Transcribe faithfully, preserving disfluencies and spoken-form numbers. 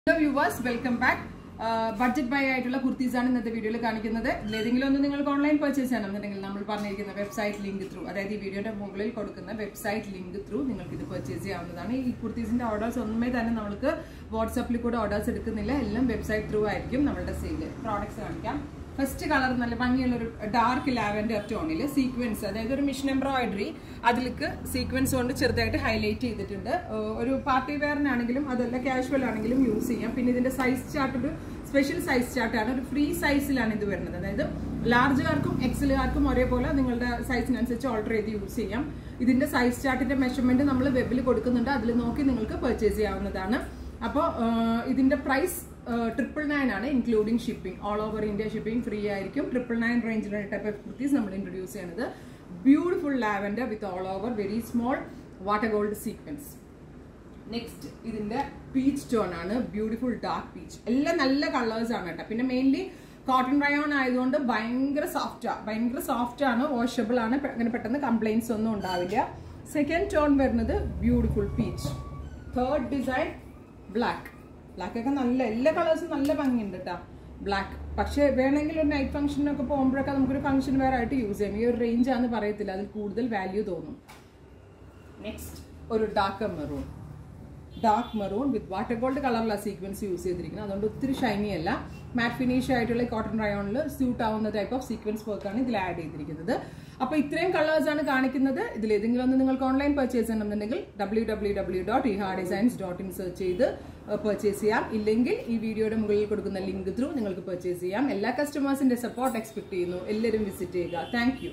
Hello viewers, welcome back. Uh, budget buy ആയിട്ടുള്ള കുർത്തീസ് ആണ് ഇന്നത്തെ വീഡിയോയിൽ കാണിക്കുന്നത്. ഏതെങ്കിലും ഒന്ന് നിങ്ങൾക്ക് ഓൺലൈൻ പർച്ചേസ് ചെയ്യണമെന്നുണ്ടെങ്കിൽ നമ്മൾ പറഞ്ഞിരിക്കുന്ന വെബ്സൈറ്റ് ലിങ്ക് ത്രൂ, അതായത് ഈ വീഡിയോയുടെ മുകളിൽ കൊടുക്കുന്ന വെബ്സൈറ്റ് ലിങ്ക് ത്രൂ നിങ്ങൾക്ക് ഇത് പർച്ചേസ് ചെയ്യാവുന്നതാണ്. ഈ കുർത്തീസിന്റെ ഓർഡേഴ്സ് ഒന്നുമേ തന്നെ നമുക്ക് വാട്സാപ്പിൽ കൂടെ ഓർഡേഴ്സ് എടുക്കുന്നില്ല, എല്ലാം വെബ്സൈറ്റ് ത്രൂ ആയിരിക്കും നമ്മളുടെ സെയിൽ. പ്രോഡക്ട്സ് കാണിക്കാം. ഫസ്റ്റ് കളർ നല്ല ഭംഗിയുള്ള ഒരു ഡാർക്ക് ലാവൻഡർ ടോണിൽ സീക്വൻസ്, അതായത് ഒരു മിഷൻ എംബ്രോയിഡറി അതിലേക്ക് സീക്വൻസ് കൊണ്ട് ചെറുതായിട്ട് ഹൈലൈറ്റ് ചെയ്തിട്ടുണ്ട്. ഒരു പാർട്ടി വെയറിനാണെങ്കിലും അതല്ല കാഷ്വൽ ആണെങ്കിലും യൂസ് ചെയ്യാം. പിന്നെ ഇതിന്റെ സൈസ് ചാർട്ട് ഒരു സ്പെഷ്യൽ സൈസ് ചാർട്ടാണ്, ഒരു ഫ്രീ സൈസിലാണ് ഇത് വരുന്നത്. അതായത് ലാർജുകാർക്കും എക്സലുകാർക്കും ഒരേപോലെ നിങ്ങളുടെ സൈസിനനുസരിച്ച് ഓൾട്ടർ ചെയ്ത് യൂസ് ചെയ്യാം. ഇതിന്റെ സൈസ് ചാർട്ടിന്റെ മെഷർമെന്റ് നമ്മൾ വെബിൽ കൊടുക്കുന്നുണ്ട്, അതിൽ നോക്കി നിങ്ങൾക്ക് പർച്ചേസ് ചെയ്യാവുന്നതാണ്. അപ്പോൾ ഇതിന്റെ പ്രൈസ് ട്രിപ്പിൾ നയൻ ആണ്, including shipping. All over India shipping free ആയിരിക്കും. ട്രിപ്പിൾ നയൻ റേഞ്ചിലുള്ള ടൈപ്പ് ഓഫ് കുർത്തീസ് നമ്മൾ ഇൻട്രൊഡ്യൂസ് ചെയ്യുന്നത്. Beautiful lavender with all over very small water gold sequence. Next ഇതിന്റെ പീച്ച് ടോൺ ആണ്, ബ്യൂട്ടിഫുൾ ഡാർക്ക് പീച്ച്. എല്ലാം നല്ല colours ആണ് കേട്ടോ. പിന്നെ മെയിൻലി കോട്ടൺ റയോൺ ആയതുകൊണ്ട് ഭയങ്കര സോഫ്റ്റാ ഭയങ്കര സോഫ്റ്റ് ആണ്, വാഷബിൾ ആണ്, അങ്ങനെ പെട്ടെന്ന് കംപ്ലൈൻറ്റ്സ് ഒന്നും ഉണ്ടാവില്ല. സെക്കൻഡ് ടോൺ വരുന്നത് beautiful peach. Third design black. Black ഒക്കെ നല്ല എല്ലാ കളേഴ്സും നല്ല ഭംഗിയുണ്ട് കേട്ടോ. ബ്ലാക്ക് പക്ഷെ വേണമെങ്കിൽ ഒരു നൈറ്റ് ഫംഗ്ഷനൊക്കെ പോകുമ്പോഴൊക്കെ നമുക്കൊരു ഫംഗ്ഷൻ വെയർ ആയിട്ട് യൂസ് ചെയ്യാം. ഈ ഒരു റേഞ്ച് ആണെന്ന് പറയത്തില്ല, അതിൽ കൂടുതൽ വാല്യൂ തോന്നും. നെക്സ്റ്റ് ഒരു dark maroon. Dark maroon with water gold കളറിലാണ് സീക്വൻസ് യൂസ് ചെയ്തിരിക്കുന്നത്, അതുകൊണ്ട് ഒത്തിരി ഷൈനി അല്ല. മാറ്റ് ഫിനിഷ് ആയിട്ടുള്ള കോട്ടൺ റയോണിൽ സ്യൂട്ട് ആവുന്ന ടൈപ്പ് ഓഫ് സീക്വൻസ് വർക്കാണ് ഇതിൽ ആഡ് ചെയ്തിരിക്കുന്നത്. അപ്പോൾ ഇത്രയും കളേഴ്സ് ആണ് കാണിക്കുന്നത്. ഇതിൽ ഏതെങ്കിലും ഒന്ന് നിങ്ങൾക്ക് ഓൺലൈൻ പർച്ചേസ് ചെയ്യണമെന്നുണ്ടെങ്കിൽ W W W dot Iha designs dot in search ചെയ്ത് പർച്ചേസ് ചെയ്യാം. ഇല്ലെങ്കിൽ ഈ വീഡിയോയുടെ മുകളിൽ കൊടുക്കുന്ന ലിങ്ക് ത്രൂ നിങ്ങൾക്ക് പർച്ചേസ് ചെയ്യാം. എല്ലാ കസ്റ്റമേഴ്സിന്റെ സപ്പോർട്ട് എക്സ്പെക്ട് ചെയ്യുന്നു. എല്ലാവരും വിസിറ്റ് ചെയ്യുക. Thank U.